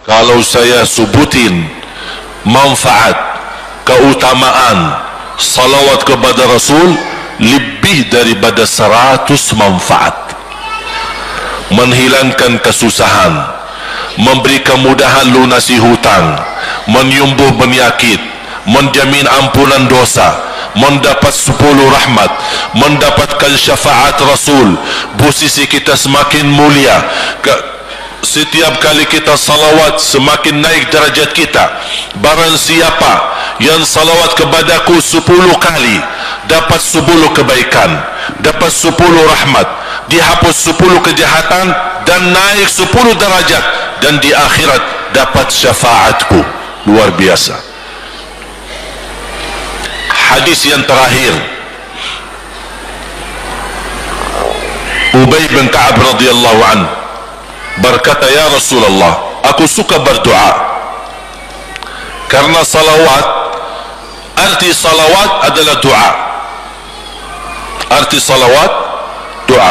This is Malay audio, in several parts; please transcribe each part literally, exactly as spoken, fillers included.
Kalau saya sebutin manfaat, keutamaan salawat kepada Rasul, lebih daripada seratus manfaat. Menghilangkan kesusahan, memberi kemudahan lunasi hutang, menyembuh penyakit, menjamin ampunan dosa, mendapat sepuluh rahmat, mendapatkan syafaat Rasul, posisi kita semakin mulia. Setiap kali kita salawat, semakin naik derajat kita. Barang siapa yang salawat kepadaku sepuluh kali, dapat sepuluh kebaikan, dapat sepuluh rahmat, dihapus sepuluh kejahatan, dan naik sepuluh derajat, dan di akhirat dapat syafaatku. Luar biasa. Hadis yang terakhir, Ubay bin Ka'ab radhiyallahu anhu berkata, ya Rasulullah, aku suka berdoa karena salawat, arti salawat adalah doa. Arti salawat doa.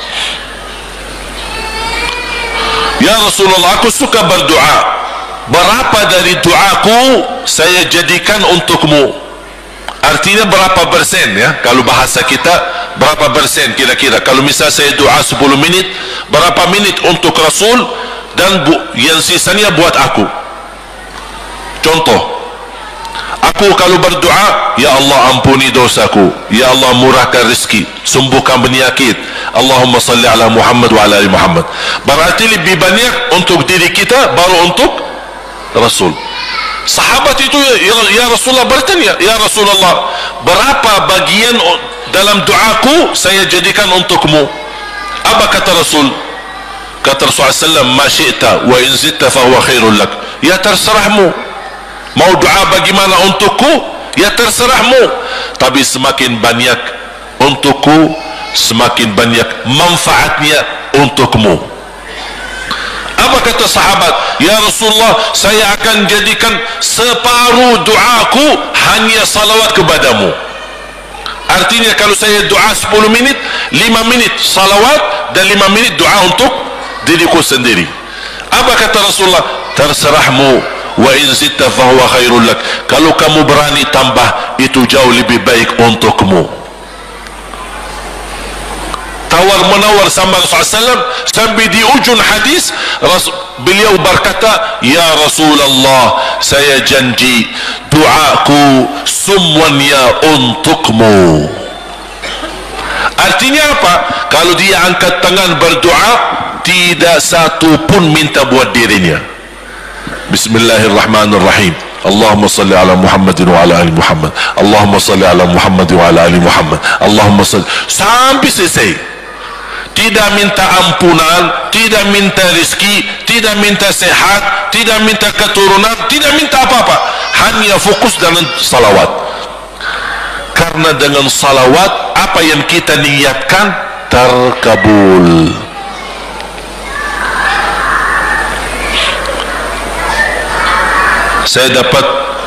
Ya Rasulullah, aku suka berdoa, berapa dari doaku saya jadikan untukmu? Artinya berapa persen, ya? Kalau bahasa kita, berapa persen kira-kira? Kalau misal saya doa sepuluh menit, berapa menit untuk Rasul, dan bu, yang sisanya buat aku? Contoh, aku kalau berdoa, ya Allah ampuni dosaku, ya Allah murahkan rezeki, sembuhkan penyakit, Allahumma salli ala Muhammad wa ala ali Muhammad. Berarti lebih banyak untuk diri kita, baru untuk Rasul. Sahabat itu, ya, ya Rasulullah bertanya, ya Rasulullah, berapa bagian dalam doaku saya jadikan untukmu? Apa kata Rasul? Kata Rasulullah sallallahu alaihi wasallam, ma syi'ta wa in zitta fa huwa khairul lak. Ya terserahmu, mau doa bagaimana untukku, ya terserahmu, tapi semakin banyak untukku, semakin banyak manfaatnya untukmu. Apa kata sahabat? Ya Rasulullah, saya akan jadikan separuh doaku hanya salawat kepadamu. Artinya kalau saya doa sepuluh menit, lima menit salawat dan lima menit doa untuk diriku sendiri. Apa kata Rasulullah? Terserahmu, wa in zitta fa huwa khairul lak. Kalau kamu berani tambah, itu jauh lebih baik untukmu. Tawar menawar sama Rasulullah sallallahu alaihi wasallam, sampai di ujung hadis beliau berkata, ya Rasulullah, saya janji doaku semuanya untukmu. Artinya apa? Kalau dia angkat tangan berdoa, tidak satu pun minta buat dirinya. Bismillahirrahmanirrahim. Allahumma salli ala Muhammadin wa ala ali Muhammad. Allahumma salli ala Muhammadin wa ala ali Muhammad. Allahumma salli, sampai selesai. Tidak minta ampunan, tidak minta rezeki, tidak minta sehat, tidak minta keturunan, tidak minta apa-apa, hanya fokus dalam salawat. Karena dengan salawat, apa yang kita niatkan terkabul. Saya dapat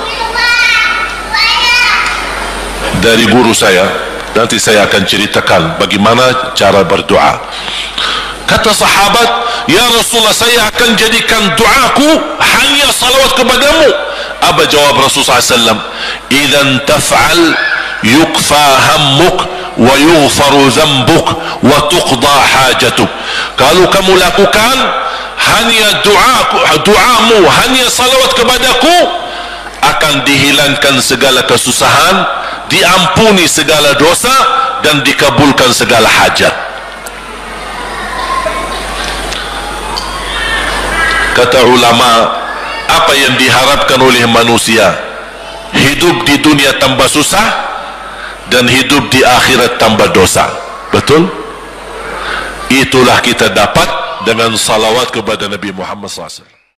dari guru saya, nanti saya akan ceritakan bagaimana cara berdoa. Kata sahabat, ya Rasulullah, saya akan jadikan doaku hanya salawat kepadamu. Apa jawab Rasulullah sallallahu alaihi wasallam? Idzan taf'al yukfa hammuk wa yughfaru dhanbuk wa tuqda hajatuk. Kalau kamu lakukan hanya doaku, doamu hanya salawat kepadaku, akan dihilangkan segala kesusahan, diampuni segala dosa, dan dikabulkan segala hajat. Kata ulama, apa yang diharapkan oleh manusia? Hidup di dunia tambah susah, dan hidup di akhirat tambah dosa. Betul? Itulah kita dapat dengan salawat kepada Nabi Muhammad sallallahu alaihi wasallam.